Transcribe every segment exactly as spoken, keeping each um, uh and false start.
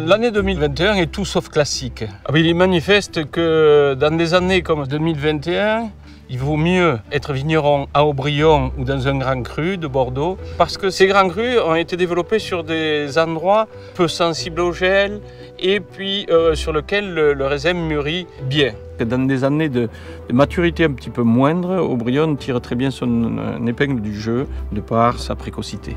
L'année deux mille vingt et un est tout sauf classique. Il manifeste que dans des années comme deux mille vingt et un, il vaut mieux être vigneron à Aubryon ou dans un grand cru de Bordeaux parce que ces grands crus ont été développés sur des endroits peu sensibles au gel et puis euh, sur lesquels le, le raisin mûrit bien. Dans des années de, de maturité un petit peu moindre, Aubryon tire très bien son euh, épingle du jeu de par sa précocité.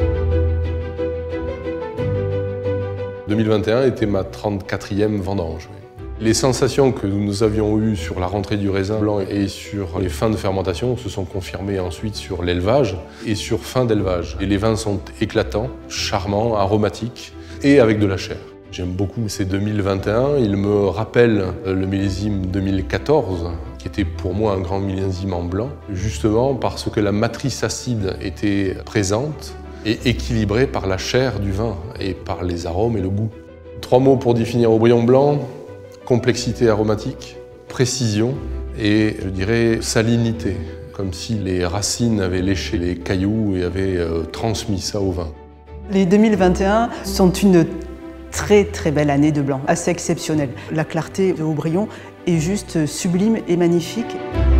deux mille vingt et un était ma trente-quatrième vendange. Les sensations que nous avions eues sur la rentrée du raisin blanc et sur les fins de fermentation se sont confirmées ensuite sur l'élevage et sur fin d'élevage. Et les vins sont éclatants, charmants, aromatiques et avec de la chair. J'aime beaucoup ces deux mille vingt et un, il me rappelle le millésime deux mille quatorze, qui était pour moi un grand millésime en blanc, justement parce que la matrice acide était présente et équilibrée par la chair du vin et par les arômes et le goût. Trois mots pour définir Aubryon blanc: complexité aromatique, précision et, je dirais, salinité, comme si les racines avaient léché les cailloux et avaient euh, transmis ça au vin. Les deux mille vingt et un sont une très très belle année de blanc, assez exceptionnelle. La clarté de Aubryon est juste sublime et magnifique.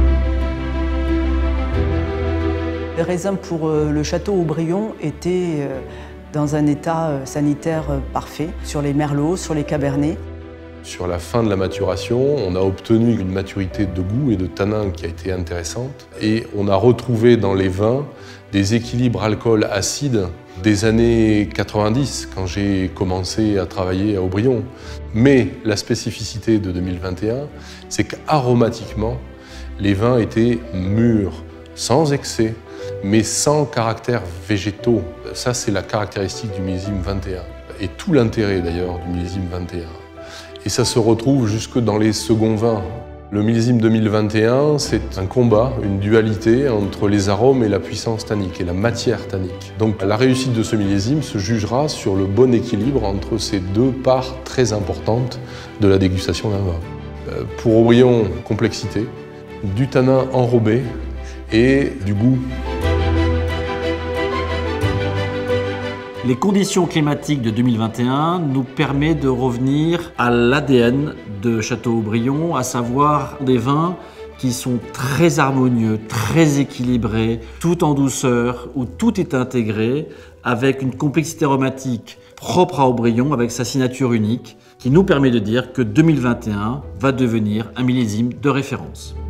Les raisins pour le château Aubryon étaient dans un état sanitaire parfait, sur les merlots, sur les cabernets. Sur la fin de la maturation, on a obtenu une maturité de goût et de tanin qui a été intéressante. Et on a retrouvé dans les vins des équilibres alcool-acide des années quatre-vingt-dix, quand j'ai commencé à travailler à Aubryon. Mais la spécificité de deux mille vingt et un, c'est qu'aromatiquement, les vins étaient mûrs, sans excès, mais sans caractère végétaux. Ça, c'est la caractéristique du millésime vingt et un. Et tout l'intérêt d'ailleurs du millésime vingt et un. Et ça se retrouve jusque dans les seconds vins. Le millésime deux mille vingt et un, c'est un combat, une dualité entre les arômes et la puissance tannique, et la matière tannique. Donc la réussite de ce millésime se jugera sur le bon équilibre entre ces deux parts très importantes de la dégustation d'un vin. Pour Aubryon, complexité, du tanin enrobé et du goût. Les conditions climatiques de deux mille vingt et un nous permettent de revenir à l'A D N de Château Aubryon, à savoir des vins qui sont très harmonieux, très équilibrés, tout en douceur, où tout est intégré, avec une complexité aromatique propre à Aubryon, avec sa signature unique, qui nous permet de dire que deux mille vingt et un va devenir un millésime de référence.